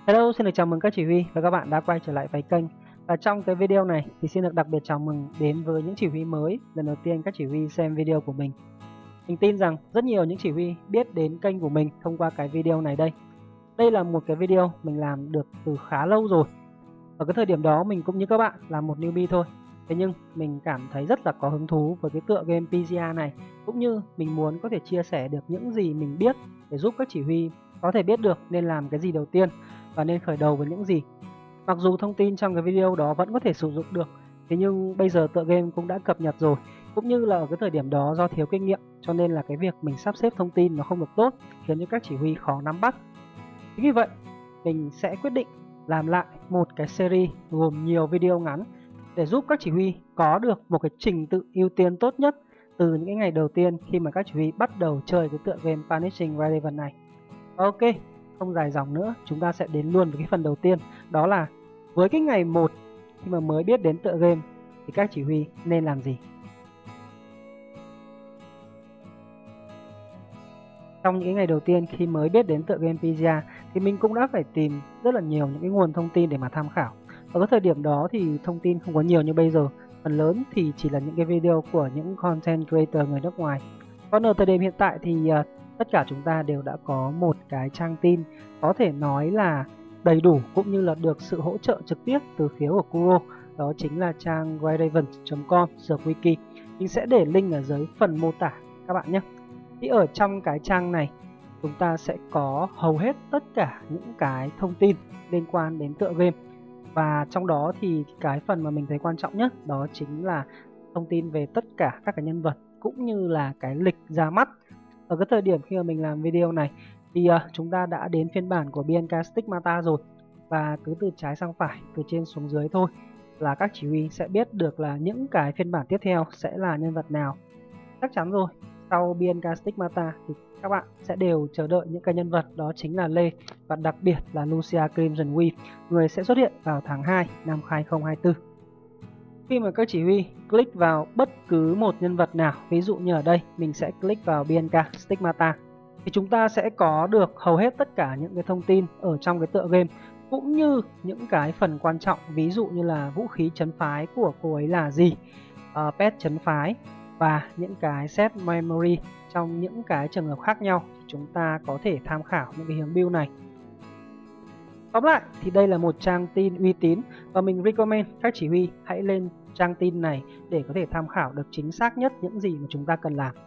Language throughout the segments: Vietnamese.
Hello, xin được chào mừng các chỉ huy và các bạn đã quay trở lại với kênh. Và trong cái video này thì xin được đặc biệt chào mừng đến với những chỉ huy mới lần đầu tiên các chỉ huy xem video của mình. Mình tin rằng rất nhiều những chỉ huy biết đến kênh của mình thông qua cái video này đây. Đây là một cái video mình làm được từ khá lâu rồi. Ở cái thời điểm đó mình cũng như các bạn là một newbie thôi. Thế nhưng mình cảm thấy rất là có hứng thú với cái tựa game PGA này, cũng như mình muốn có thể chia sẻ được những gì mình biết để giúp các chỉ huy có thể biết được nên làm cái gì đầu tiên và nên khởi đầu với những gì. Mặc dù thông tin trong cái video đó vẫn có thể sử dụng được, thế nhưng bây giờ tựa game cũng đã cập nhật rồi, cũng như là ở cái thời điểm đó do thiếu kinh nghiệm cho nên là cái việc mình sắp xếp thông tin nó không được tốt, khiến cho các chỉ huy khó nắm bắt. Chính vì vậy, mình sẽ quyết định làm lại một cái series gồm nhiều video ngắn để giúp các chỉ huy có được một cái trình tự ưu tiên tốt nhất từ những cái ngày đầu tiên khi mà các chỉ huy bắt đầu chơi cái tựa game Vanishing Relevant này. Ok, không dài dòng nữa, chúng ta sẽ đến luôn với cái phần đầu tiên, đó là với cái ngày 1 khi mà mới biết đến tựa game thì các chỉ huy nên làm gì. Trong những ngày đầu tiên khi mới biết đến tựa game PGA thì mình cũng đã phải tìm rất là nhiều những cái nguồn thông tin để mà tham khảo. Ở cái thời điểm đó thì thông tin không có nhiều như bây giờ, phần lớn thì chỉ là những cái video của những content creator người nước ngoài. Còn ở thời điểm hiện tại thì tất cả chúng ta đều đã có một cái trang tin có thể nói là đầy đủ, cũng như là được sự hỗ trợ trực tiếp từ phía của Kuro. Đó chính là trang whiteraven.com/wiki. Mình sẽ để link ở dưới phần mô tả các bạn nhé. Thì ở trong cái trang này chúng ta sẽ có hầu hết tất cả những cái thông tin liên quan đến tựa game. Và trong đó thì cái phần mà mình thấy quan trọng nhất đó chính là thông tin về tất cả các cái nhân vật cũng như là cái lịch ra mắt. Ở cái thời điểm khi mà mình làm video này thì chúng ta đã đến phiên bản của Bianca Stigmata rồi. Và cứ từ trái sang phải, từ trên xuống dưới thôi là các chỉ huy sẽ biết được là những cái phiên bản tiếp theo sẽ là nhân vật nào. Chắc chắn rồi, sau Bianca Stigmata thì các bạn sẽ đều chờ đợi những cái nhân vật đó chính là Lê và đặc biệt là Lucia Crimson Weave, người sẽ xuất hiện vào tháng 2 năm 2024. Khi mà các chỉ huy click vào bất cứ một nhân vật nào, ví dụ như ở đây mình sẽ click vào Bianca Stigmata, thì chúng ta sẽ có được hầu hết tất cả những cái thông tin ở trong cái tựa game, cũng như những cái phần quan trọng, ví dụ như là vũ khí trấn phái của cô ấy là gì, pet trấn phái và những cái set memory trong những cái trường hợp khác nhau. Chúng ta có thể tham khảo những cái hướng build này. Tóm lại thì đây là một trang tin uy tín và mình recommend các chỉ huy hãy lên trang tin này để có thể tham khảo được chính xác nhất những gì mà chúng ta cần làm.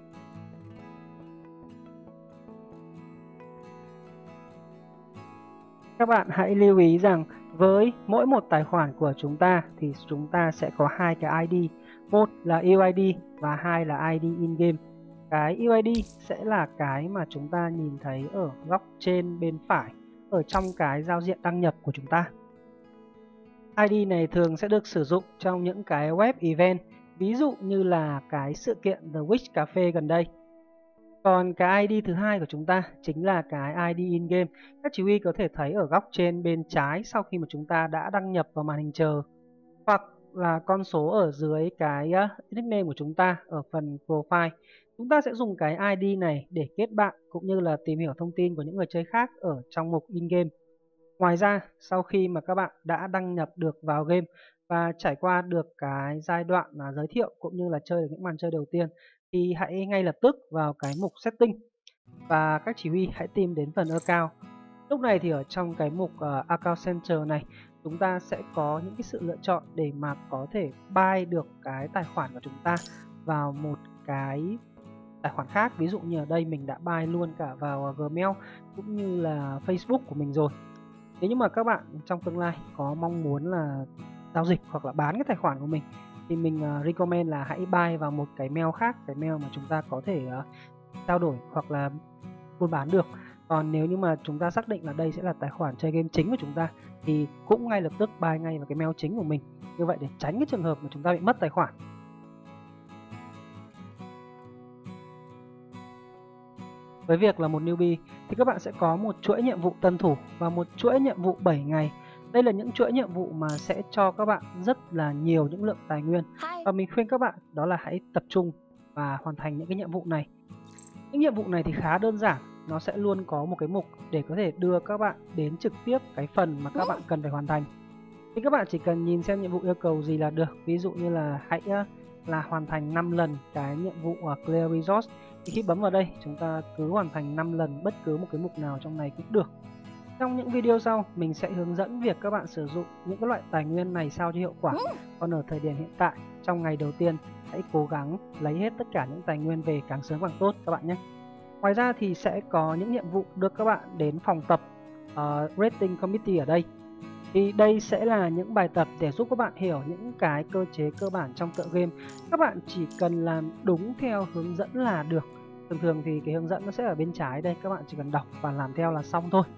Các bạn hãy lưu ý rằng với mỗi một tài khoản của chúng ta thì chúng ta sẽ có hai cái ID, một là UID và hai là ID in game. Cái UID sẽ là cái mà chúng ta nhìn thấy ở góc trên bên phải ở trong cái giao diện đăng nhập của chúng ta. ID này thường sẽ được sử dụng trong những cái web event, ví dụ như là cái sự kiện The Witch Cafe gần đây. Còn cái ID thứ hai của chúng ta chính là cái ID in game. Các chỉ huy có thể thấy ở góc trên bên trái sau khi mà chúng ta đã đăng nhập vào màn hình chờ, hoặc là con số ở dưới cái nickname của chúng ta ở phần profile. Chúng ta sẽ dùng cái ID này để kết bạn cũng như là tìm hiểu thông tin của những người chơi khác ở trong mục in game. Ngoài ra, sau khi mà các bạn đã đăng nhập được vào game và trải qua được cái giai đoạn giới thiệu cũng như là chơi được những màn chơi đầu tiên, thì hãy ngay lập tức vào cái mục setting và các chỉ huy hãy tìm đến phần account. Lúc này thì ở trong cái mục account center này, chúng ta sẽ có những cái sự lựa chọn để mà có thể buy được cái tài khoản của chúng ta vào một cái tài khoản khác. Ví dụ như ở đây mình đã buy luôn cả vào Gmail cũng như là Facebook của mình rồi. Nếu như mà các bạn trong tương lai có mong muốn là giao dịch hoặc là bán cái tài khoản của mình thì mình recommend là hãy buy vào một cái mail khác, cái mail mà chúng ta có thể trao đổi hoặc là buôn bán được. Còn nếu như mà chúng ta xác định là đây sẽ là tài khoản chơi game chính của chúng ta thì cũng ngay lập tức buy ngay vào cái mail chính của mình. Như vậy để tránh cái trường hợp mà chúng ta bị mất tài khoản. Với việc là một newbie thì các bạn sẽ có một chuỗi nhiệm vụ tân thủ và một chuỗi nhiệm vụ 7 ngày. Đây là những chuỗi nhiệm vụ mà sẽ cho các bạn rất là nhiều những lượng tài nguyên. Và mình khuyên các bạn đó là hãy tập trung và hoàn thành những cái nhiệm vụ này. Những nhiệm vụ này thì khá đơn giản, nó sẽ luôn có một cái mục để có thể đưa các bạn đến trực tiếp cái phần mà các bạn cần phải hoàn thành. Thì các bạn chỉ cần nhìn xem nhiệm vụ yêu cầu gì là được. Ví dụ như là hãy là hoàn thành 5 lần cái nhiệm vụ Clear Resource. Thì khi bấm vào đây, chúng ta cứ hoàn thành 5 lần bất cứ một cái mục nào trong này cũng được. Trong những video sau, mình sẽ hướng dẫn việc các bạn sử dụng những cái loại tài nguyên này sao cho hiệu quả. Còn ở thời điểm hiện tại, trong ngày đầu tiên, hãy cố gắng lấy hết tất cả những tài nguyên về càng sớm càng tốt các bạn nhé. Ngoài ra thì sẽ có những nhiệm vụ đưa các bạn đến phòng tập Rating Committee ở đây. Thì đây sẽ là những bài tập để giúp các bạn hiểu những cái cơ chế cơ bản trong tựa game. Các bạn chỉ cần làm đúng theo hướng dẫn là được. Thường thì cái hướng dẫn nó sẽ ở bên trái đây, các bạn chỉ cần đọc và làm theo là xong thôi.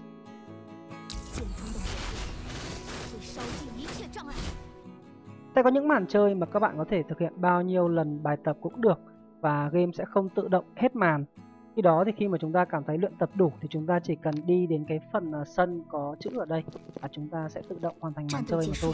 Sẽ có những màn chơi mà các bạn có thể thực hiện bao nhiêu lần bài tập cũng được và game sẽ không tự động hết màn. Khi đó thì khi mà chúng ta cảm thấy luyện tập đủ thì chúng ta chỉ cần đi đến cái phần sân có chữ ở đây và chúng ta sẽ tự động hoàn thành màn chơi mà thôi.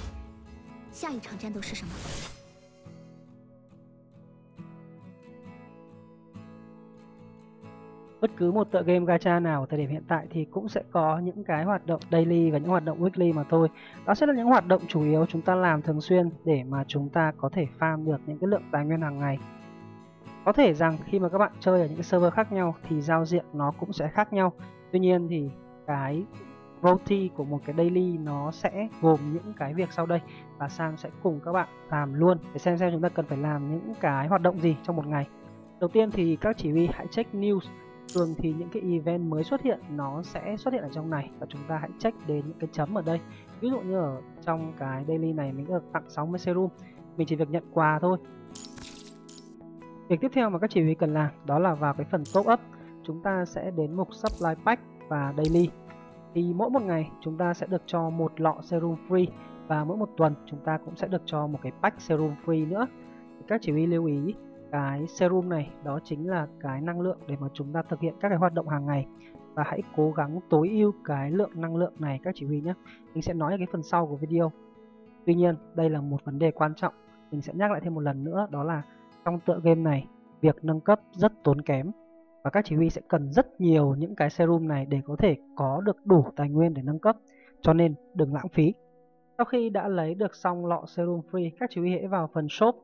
Bất cứ một tựa game gacha nào ở thời điểm hiện tại thì cũng sẽ có những cái hoạt động daily và những hoạt động weekly mà thôi. Đó sẽ là những hoạt động chủ yếu chúng ta làm thường xuyên để mà chúng ta có thể farm được những cái lượng tài nguyên hàng ngày. Có thể rằng khi mà các bạn chơi ở những cái server khác nhau thì giao diện nó cũng sẽ khác nhau. Tuy nhiên thì cái routine của một cái daily nó sẽ gồm những cái việc sau đây và Sam sẽ cùng các bạn làm luôn để xem chúng ta cần phải làm những cái hoạt động gì trong một ngày. Đầu tiên thì các chỉ huy hãy check news. Thường thì những cái event mới xuất hiện nó sẽ xuất hiện ở trong này và chúng ta hãy check đến những cái chấm ở đây. Ví dụ như ở trong cái daily này mình được tặng 60 serum, mình chỉ việc nhận quà thôi. Việc tiếp theo mà các chỉ huy cần làm đó là vào cái phần top up, chúng ta sẽ đến mục supply pack và daily. Thì mỗi một ngày chúng ta sẽ được cho một lọ serum free và mỗi một tuần chúng ta cũng sẽ được cho một cái pack serum free nữa. Thì các chỉ huy lưu ý cái serum này đó chính là cái năng lượng để mà chúng ta thực hiện các cái hoạt động hàng ngày và hãy cố gắng tối ưu cái lượng năng lượng này các chỉ huy nhé. Mình sẽ nói ở cái phần sau của video. Tuy nhiên đây là một vấn đề quan trọng, mình sẽ nhắc lại thêm một lần nữa, đó là trong tựa game này việc nâng cấp rất tốn kém và các chỉ huy sẽ cần rất nhiều những cái serum này để có thể có được đủ tài nguyên để nâng cấp, cho nên đừng lãng phí. Sau khi đã lấy được xong lọ serum free, các chỉ huy hãy vào phần shop.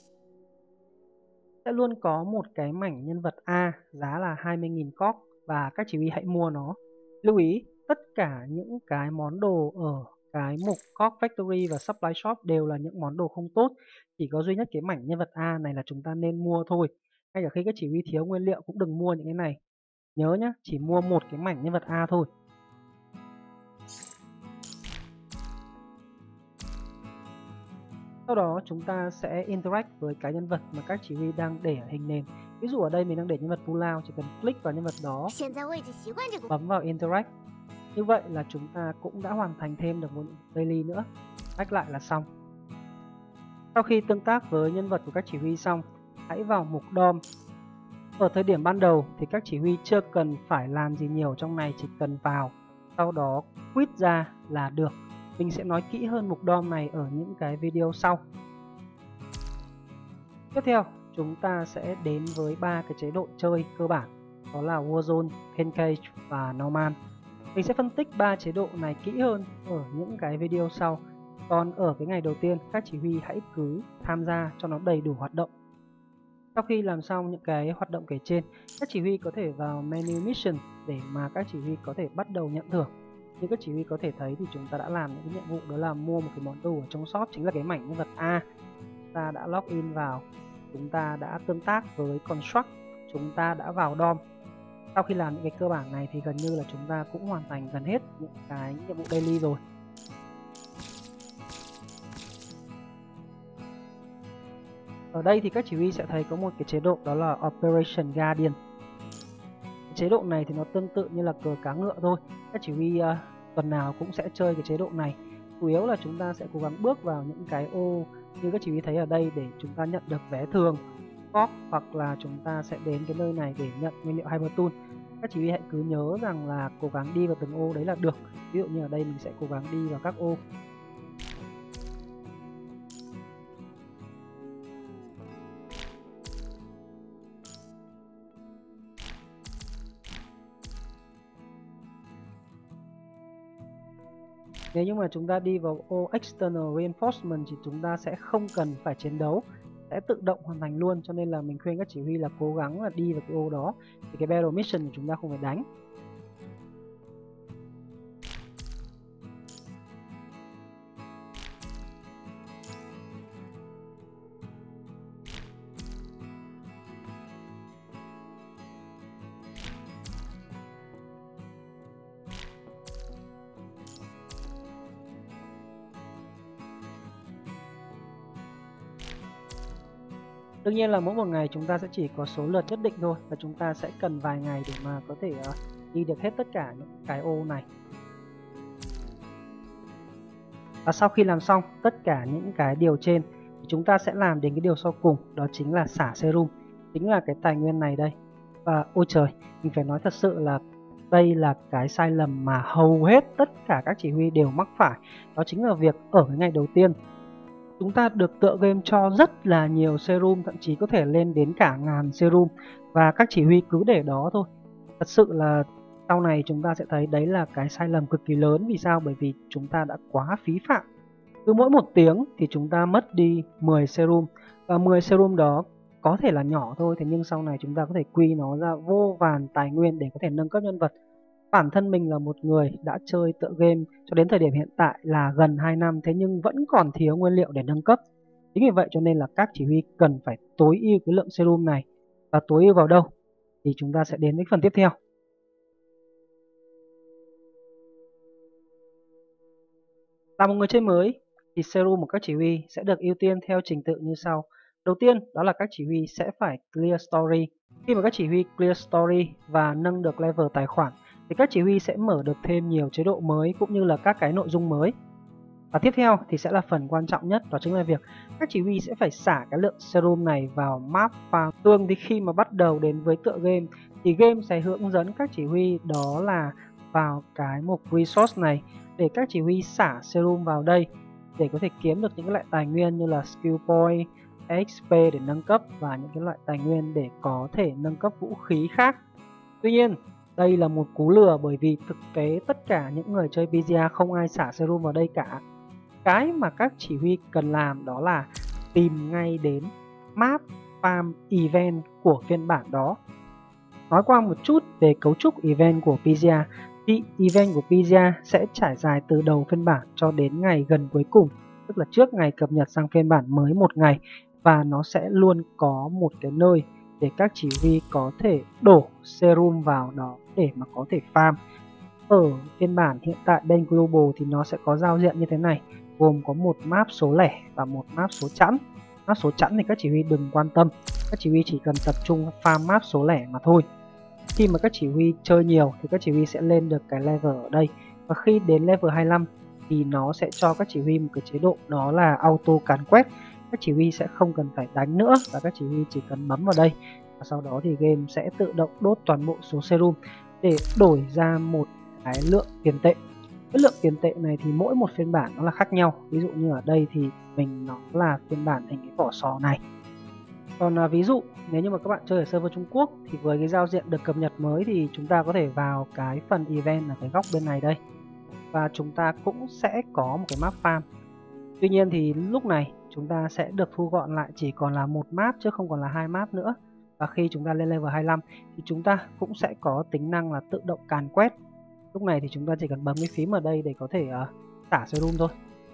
Sẽ luôn có một cái mảnh nhân vật A giá là 20.000 coin và các chỉ huy hãy mua nó. Lưu ý tất cả những cái món đồ ở cái mục Cog Factory và Supply Shop đều là những món đồ không tốt. Chỉ có duy nhất cái mảnh nhân vật A này là chúng ta nên mua thôi. Ngay cả khi các chỉ huy thiếu nguyên liệu cũng đừng mua những cái này. Nhớ nhé, chỉ mua một cái mảnh nhân vật A thôi. Sau đó chúng ta sẽ interact với cái nhân vật mà các chỉ huy đang để ở hình nền. Ví dụ ở đây mình đang để nhân vật Pulao, chỉ cần click vào nhân vật đó, bấm vào interact. Như vậy là chúng ta cũng đã hoàn thành thêm được một daily nữa. Back lại là xong. Sau khi tương tác với nhân vật của các chỉ huy xong, hãy vào mục DOM. Ở thời điểm ban đầu thì các chỉ huy chưa cần phải làm gì nhiều trong này, chỉ cần vào, sau đó quit ra là được. Mình sẽ nói kỹ hơn mục DOM này ở những cái video sau. Tiếp theo, chúng ta sẽ đến với 3 cái chế độ chơi cơ bản, đó là Warzone, Pancake và Normal. Mình sẽ phân tích 3 chế độ này kỹ hơn ở những cái video sau. Còn ở cái ngày đầu tiên, các chỉ huy hãy cứ tham gia cho nó đầy đủ hoạt động. Sau khi làm xong những cái hoạt động kể trên, các chỉ huy có thể vào menu Mission để mà các chỉ huy có thể bắt đầu nhận thưởng. Như các chỉ huy có thể thấy thì chúng ta đã làm những cái nhiệm vụ, đó là mua một cái món đồ ở trong shop, chính là cái mảnh nhân vật A. Chúng ta đã login vào, chúng ta đã tương tác với Construct, chúng ta đã vào DOM. Sau khi làm những cái cơ bản này thì gần như là chúng ta cũng hoàn thành gần hết những cái nhiệm vụ daily rồi. Ở đây thì các chỉ huy sẽ thấy có một cái chế độ đó là Operation Guardian. Chế độ này thì nó tương tự như là cờ cá ngựa thôi. Các chỉ huy tuần nào cũng sẽ chơi cái chế độ này. Chủ yếu là chúng ta sẽ cố gắng bước vào những cái ô như các chỉ huy thấy ở đây để chúng ta nhận được vé thường, cóc, hoặc là chúng ta sẽ đến cái nơi này để nhận nguyên liệu Hypertool. Các chỉ huy hãy cứ nhớ rằng là cố gắng đi vào từng ô đấy là được. Ví dụ như ở đây mình sẽ cố gắng đi vào các ô. Nếu như mà chúng ta đi vào ô External Reinforcement thì chúng ta sẽ không cần phải chiến đấu, sẽ tự động hoàn thành luôn. Cho nên là mình khuyên các chỉ huy là cố gắng là đi vào cái ô đó thì cái Battle Mission của chúng ta không phải đánh. Đương nhiên là mỗi một ngày chúng ta sẽ chỉ có số lượt nhất định thôi, và chúng ta sẽ cần vài ngày để mà có thể đi được hết tất cả những cái ô này. Và sau khi làm xong tất cả những cái điều trên thì chúng ta sẽ làm đến cái điều sau cùng, đó chính là xả serum, chính là cái tài nguyên này đây. Và ôi trời, mình phải nói thật sự là đây là cái sai lầm mà hầu hết tất cả các chỉ huy đều mắc phải. Đó chính là việc ở cái ngày đầu tiên chúng ta được tựa game cho rất là nhiều serum, thậm chí có thể lên đến cả ngàn serum, và các chỉ huy cứ để đó thôi. Thật sự là sau này chúng ta sẽ thấy đấy là cái sai lầm cực kỳ lớn. Vì sao? Bởi vì chúng ta đã quá phí phạm. Cứ mỗi 1 tiếng thì chúng ta mất đi 10 serum, và 10 serum đó có thể là nhỏ thôi, thế nhưng sau này chúng ta có thể quy nó ra vô vàn tài nguyên để có thể nâng cấp nhân vật. Bản thân mình là một người đã chơi tựa game cho đến thời điểm hiện tại là gần 2 năm, thế nhưng vẫn còn thiếu nguyên liệu để nâng cấp. Chính vì vậy cho nên là các chỉ huy cần phải tối ưu cái lượng serum này. Và tối ưu vào đâu? Thì chúng ta sẽ đến với phần tiếp theo. Là một người chơi mới thì serum của các chỉ huy sẽ được ưu tiên theo trình tự như sau. Đầu tiên đó là các chỉ huy sẽ phải clear story. Khi mà các chỉ huy clear story và nâng được level tài khoản thì các chỉ huy sẽ mở được thêm nhiều chế độ mới cũng như là các cái nội dung mới. Và tiếp theo thì sẽ là phần quan trọng nhất, đó chính là việc các chỉ huy sẽ phải xả cái lượng serum này vào map farm. Thường thì khi mà bắt đầu đến với tựa game thì game sẽ hướng dẫn các chỉ huy đó là vào cái mục resource này để các chỉ huy xả serum vào đây để có thể kiếm được những loại tài nguyên như là skill point, XP để nâng cấp và những cái loại tài nguyên để có thể nâng cấp vũ khí khác. Tuy nhiên đây là một cú lừa, bởi vì thực tế tất cả những người chơi PGA không ai xả serum vào đây cả. Cái mà các chỉ huy cần làm đó là tìm ngay đến map farm event của phiên bản đó. Nói qua một chút về cấu trúc event của PGA thì event của PGA sẽ trải dài từ đầu phiên bản cho đến ngày gần cuối cùng, tức là trước ngày cập nhật sang phiên bản mới một ngày, và nó sẽ luôn có một cái nơi để các chỉ huy có thể đổ serum vào đó để mà có thể farm. Ở phiên bản hiện tại bên Global thì nó sẽ có giao diện như thế này, gồm có một map số lẻ và một map số chẵn. Map số chẵn thì các chỉ huy đừng quan tâm, các chỉ huy chỉ cần tập trung farm map số lẻ mà thôi. Khi mà các chỉ huy chơi nhiều thì các chỉ huy sẽ lên được cái level ở đây, và khi đến level 25 thì nó sẽ cho các chỉ huy một cái chế độ đó là auto càn quét. Các chỉ huy sẽ không cần phải đánh nữa và các chỉ huy chỉ cần bấm vào đây, và sau đó thì game sẽ tự động đốt toàn bộ số serum để đổi ra một cái lượng tiền tệ. Cái lượng tiền tệ này thì mỗi một phiên bản nó là khác nhau. Ví dụ như ở đây thì mình nó là phiên bản hình cái vỏ sò này. Còn ví dụ nếu như mà các bạn chơi ở server Trung Quốc thì với cái giao diện được cập nhật mới thì chúng ta có thể vào cái phần event ở cái góc bên này đây, và chúng ta cũng sẽ có một cái map farm. Tuy nhiên thì lúc này chúng ta sẽ được thu gọn lại chỉ còn là một map chứ không còn là 2 map nữa. Và khi chúng ta lên level 25 thì chúng ta cũng sẽ có tính năng là tự động càn quét. Lúc này thì chúng ta chỉ cần bấm cái phím ở đây để có thể xả serum thôi.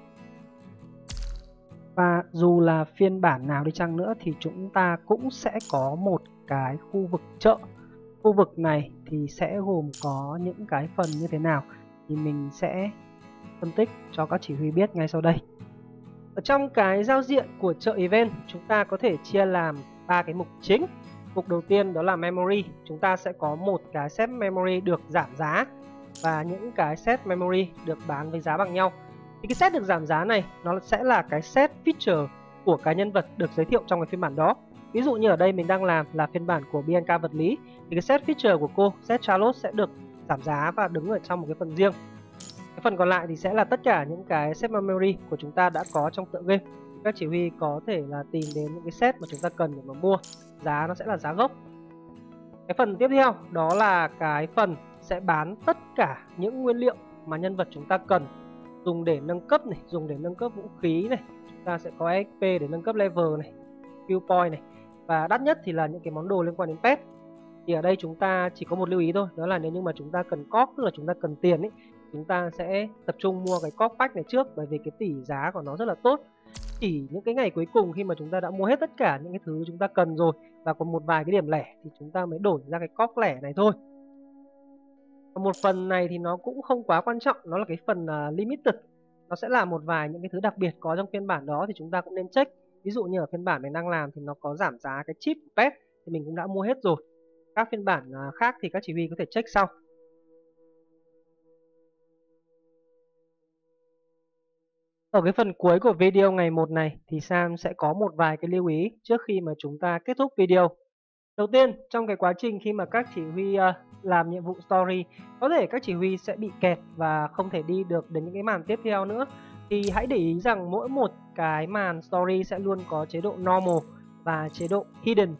Và dù là phiên bản nào đi chăng nữa thì chúng ta cũng sẽ có một cái khu vực chợ. Khu vực này thì sẽ gồm có những cái phần như thế nào thì mình sẽ phân tích cho các chỉ huy biết ngay sau đây. Ở trong cái giao diện của chợ event chúng ta có thể chia làm 3 cái mục chính. Mục đầu tiên đó là memory, chúng ta sẽ có một cái set memory được giảm giá và những cái set memory được bán với giá bằng nhau. Thì cái set được giảm giá này nó sẽ là cái set feature của cái nhân vật được giới thiệu trong cái phiên bản đó. Ví dụ như ở đây mình đang làm là phiên bản của Bianca vật lý thì cái set feature của cô, set Charlotte sẽ được giảm giá và đứng ở trong một cái phần riêng. Cái phần còn lại thì sẽ là tất cả những cái set memory của chúng ta đã có trong tựa game. Các chỉ huy có thể là tìm đến những cái set mà chúng ta cần để mà mua. Giá nó sẽ là giá gốc. Cái phần tiếp theo đó là cái phần sẽ bán tất cả những nguyên liệu mà nhân vật chúng ta cần dùng để nâng cấp này, dùng để nâng cấp vũ khí này. Chúng ta sẽ có XP để nâng cấp level này, skill point này. Và đắt nhất thì là những cái món đồ liên quan đến pet. Thì ở đây chúng ta chỉ có một lưu ý thôi, đó là nếu như mà chúng ta cần cóc, tức là chúng ta cần tiền ấy, chúng ta sẽ tập trung mua cái cóc pack này trước, bởi vì cái tỷ giá của nó rất là tốt. Chỉ những cái ngày cuối cùng khi mà chúng ta đã mua hết tất cả những cái thứ chúng ta cần rồi và còn một vài cái điểm lẻ thì chúng ta mới đổi ra cái cóc lẻ này thôi. Và một phần này thì nó cũng không quá quan trọng, nó là cái phần limited. Nó sẽ là một vài những cái thứ đặc biệt có trong phiên bản đó thì chúng ta cũng nên check. Ví dụ như ở phiên bản mình đang làm thì nó có giảm giá cái chip pet thì mình cũng đã mua hết rồi. Các phiên bản khác thì các chỉ huy có thể check sau. Ở cái phần cuối của video ngày 1 này thì Sam sẽ có một vài cái lưu ý trước khi mà chúng ta kết thúc video. Đầu tiên, trong cái quá trình khi mà các chỉ huy làm nhiệm vụ story, có thể các chỉ huy sẽ bị kẹt và không thể đi được đến những cái màn tiếp theo nữa. Thì hãy để ý rằng mỗi một cái màn story sẽ luôn có chế độ normal và chế độ hidden.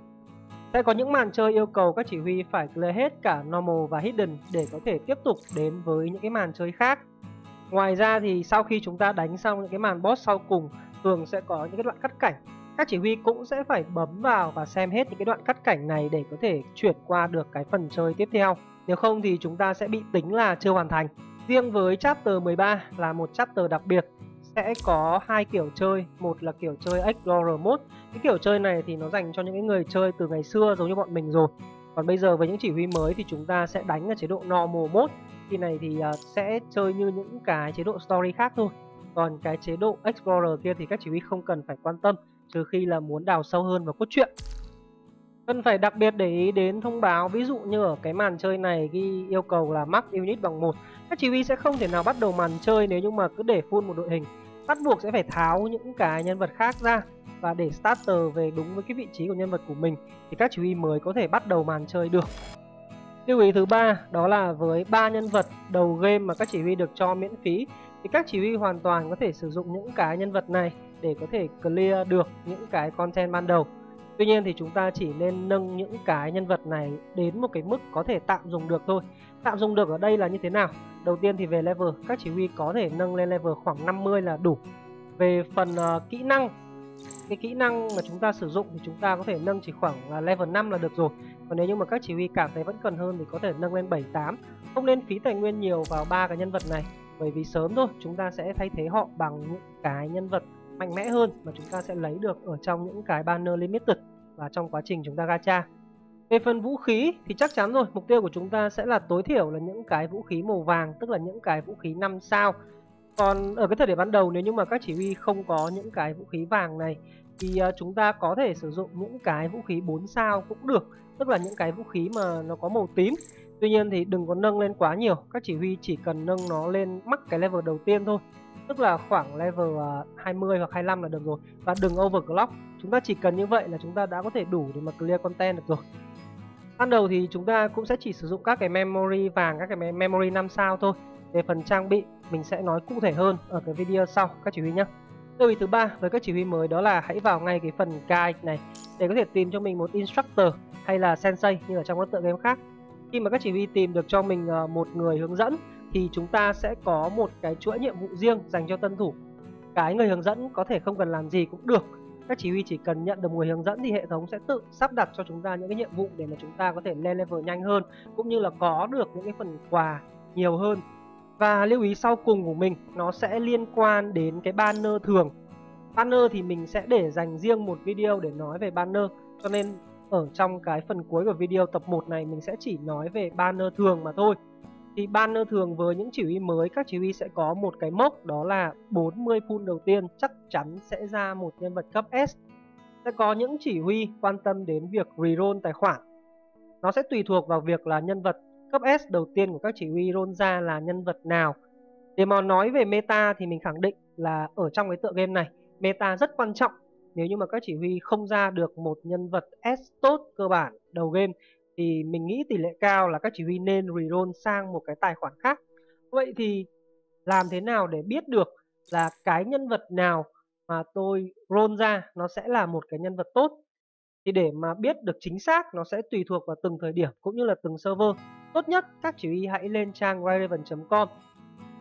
Sẽ có những màn chơi yêu cầu các chỉ huy phải clear hết cả normal và hidden để có thể tiếp tục đến với những cái màn chơi khác. Ngoài ra thì sau khi chúng ta đánh xong những cái màn boss sau cùng, thường sẽ có những cái đoạn cắt cảnh. Các chỉ huy cũng sẽ phải bấm vào và xem hết những cái đoạn cắt cảnh này để có thể chuyển qua được cái phần chơi tiếp theo. Nếu không thì chúng ta sẽ bị tính là chưa hoàn thành. Riêng với chapter 13 là một chapter đặc biệt, sẽ có hai kiểu chơi. Một là kiểu chơi Explorer Mode. Cái kiểu chơi này thì nó dành cho những cái người chơi từ ngày xưa giống như bọn mình rồi. Còn bây giờ với những chỉ huy mới thì chúng ta sẽ đánh ở chế độ Normal Mode. Khi này thì sẽ chơi như những cái chế độ story khác thôi. Còn cái chế độ Explorer kia thì các chỉ huy không cần phải quan tâm, trừ khi là muốn đào sâu hơn vào cốt truyện. Cần phải đặc biệt để ý đến thông báo, ví dụ như ở cái màn chơi này ghi yêu cầu là max unit bằng 1. Các chỉ huy sẽ không thể nào bắt đầu màn chơi nếu như mà cứ để full một đội hình. Bắt buộc sẽ phải tháo những cái nhân vật khác ra và để starter về đúng với cái vị trí của nhân vật của mình thì các chỉ huy mới có thể bắt đầu màn chơi được. Lưu ý thứ ba đó là với 3 nhân vật đầu game mà các chỉ huy được cho miễn phí thì các chỉ huy hoàn toàn có thể sử dụng những cái nhân vật này để có thể clear được những cái content ban đầu. Tuy nhiên thì chúng ta chỉ nên nâng những cái nhân vật này đến một cái mức có thể tạm dùng được thôi. Tạm dùng được ở đây là như thế nào? Đầu tiên thì về level, các chỉ huy có thể nâng lên level khoảng 50 là đủ. Về phần kỹ năng, cái kỹ năng mà chúng ta sử dụng thì chúng ta có thể nâng chỉ khoảng level 5 là được rồi. Còn nếu như mà các chỉ huy cảm thấy vẫn cần hơn thì có thể nâng lên 7, 8. Không nên phí tài nguyên nhiều vào 3 cái nhân vật này, bởi vì sớm thôi chúng ta sẽ thay thế họ bằng những cái nhân vật mạnh mẽ hơn mà chúng ta sẽ lấy được ở trong những cái banner limited và trong quá trình chúng ta gacha. Về phần vũ khí thì chắc chắn rồi, mục tiêu của chúng ta sẽ là tối thiểu là những cái vũ khí màu vàng, tức là những cái vũ khí 5 sao. Còn ở cái thời điểm ban đầu nếu như mà các chỉ huy không có những cái vũ khí vàng này thì chúng ta có thể sử dụng những cái vũ khí 4 sao cũng được, tức là những cái vũ khí mà nó có màu tím. Tuy nhiên thì đừng có nâng lên quá nhiều, các chỉ huy chỉ cần nâng nó lên mắc cái level đầu tiên thôi, tức là khoảng level 20 hoặc 25 là được rồi, và đừng overclock. Chúng ta chỉ cần như vậy là chúng ta đã có thể đủ để mà clear content được rồi. Ban đầu thì chúng ta cũng sẽ chỉ sử dụng các cái memory vàng, các cái memory 5 sao thôi. Về phần trang bị mình sẽ nói cụ thể hơn ở cái video sau các chỉ huy nhé. Lưu ý thứ ba với các chỉ huy mới đó là hãy vào ngay cái phần guide này để có thể tìm cho mình một instructor hay là sensei như ở trong các tựa game khác. Khi mà các chỉ huy tìm được cho mình một người hướng dẫn thì chúng ta sẽ có một cái chuỗi nhiệm vụ riêng dành cho tân thủ. Cái người hướng dẫn có thể không cần làm gì cũng được. Các chỉ huy chỉ cần nhận được người hướng dẫn thì hệ thống sẽ tự sắp đặt cho chúng ta những cái nhiệm vụ để mà chúng ta có thể lên level nhanh hơn, cũng như là có được những cái phần quà nhiều hơn. Và lưu ý sau cùng của mình nó sẽ liên quan đến cái banner thường. Banner thì mình sẽ để dành riêng một video để nói về banner, cho nên ở trong cái phần cuối của video tập 1 này mình sẽ chỉ nói về banner thường mà thôi. Thì banner thường với những chỉ huy mới, các chỉ huy sẽ có một cái mốc đó là 40 full đầu tiên chắc chắn sẽ ra một nhân vật cấp S. Sẽ có những chỉ huy quan tâm đến việc reroll tài khoản. Nó sẽ tùy thuộc vào việc là nhân vật cấp S đầu tiên của các chỉ huy roll ra là nhân vật nào. Để mà nói về meta thì mình khẳng định là ở trong cái tựa game này, meta rất quan trọng. Nếu như mà các chỉ huy không ra được một nhân vật S tốt cơ bản đầu game thì mình nghĩ tỷ lệ cao là các chỉ huy nên reroll sang một cái tài khoản khác. Vậy thì làm thế nào để biết được là cái nhân vật nào mà tôi roll ra nó sẽ là một cái nhân vật tốt? Thì để mà biết được chính xác nó sẽ tùy thuộc vào từng thời điểm cũng như là từng server. Tốt nhất các chỉ huy hãy lên trang ryraven.com.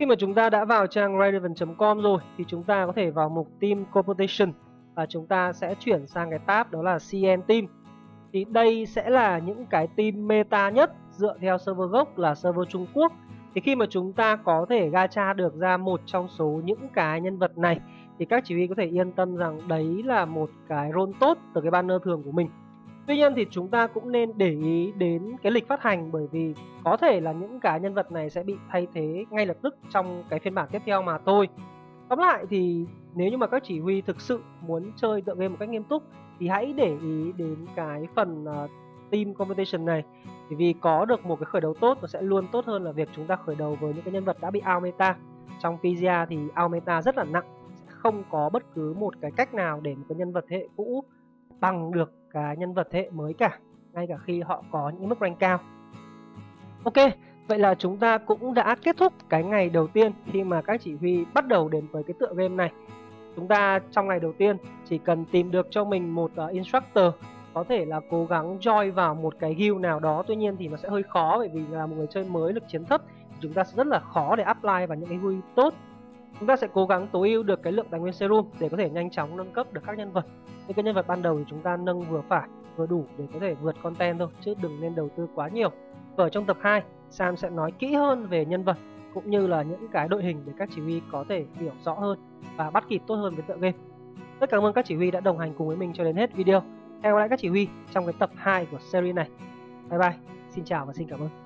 Khi mà chúng ta đã vào trang Relevant.com rồi thì chúng ta có thể vào mục Team Competition và chúng ta sẽ chuyển sang cái tab đó là CN Team. Thì đây sẽ là những cái team meta nhất dựa theo server gốc là server Trung Quốc. Thì khi mà chúng ta có thể gacha được ra một trong số những cái nhân vật này thì các chỉ huy có thể yên tâm rằng đấy là một cái role tốt từ cái banner thường của mình. Tuy nhiên thì chúng ta cũng nên để ý đến cái lịch phát hành, bởi vì có thể là những cái nhân vật này sẽ bị thay thế ngay lập tức trong cái phiên bản tiếp theo mà thôi. Tóm lại thì nếu như mà các chỉ huy thực sự muốn chơi tựa game một cách nghiêm túc thì hãy để ý đến cái phần team competition này, bởi vì có được một cái khởi đầu tốt nó sẽ luôn tốt hơn là việc chúng ta khởi đầu với những cái nhân vật đã bị out meta. Trong PGA thì out meta rất là nặng, sẽ không có bất cứ một cái cách nào để một cái nhân vật thế hệ cũ bằng được cái nhân vật thế hệ mới cả, ngay cả khi họ có những mức rank cao. Ok, vậy là chúng ta cũng đã kết thúc cái ngày đầu tiên khi mà các chỉ huy bắt đầu đến với cái tựa game này. Chúng ta trong ngày đầu tiên chỉ cần tìm được cho mình một instructor, có thể là cố gắng join vào một cái guild nào đó. Tuy nhiên thì nó sẽ hơi khó, bởi vì là một người chơi mới lực chiến thấp, chúng ta sẽ rất là khó để apply vào những cái guild tốt. Chúng ta sẽ cố gắng tối ưu được cái lượng tài nguyên serum để có thể nhanh chóng nâng cấp được các nhân vật. Những cái nhân vật ban đầu thì chúng ta nâng vừa phải, vừa đủ để có thể vượt content thôi, chứ đừng nên đầu tư quá nhiều. Và ở trong tập 2, Sam sẽ nói kỹ hơn về nhân vật cũng như là những cái đội hình để các chỉ huy có thể hiểu rõ hơn và bắt kịp tốt hơn với tựa game. Rất cảm ơn các chỉ huy đã đồng hành cùng với mình cho đến hết video. Hẹn gặp lại các chỉ huy trong cái tập 2 của series này. Bye bye, xin chào và xin cảm ơn.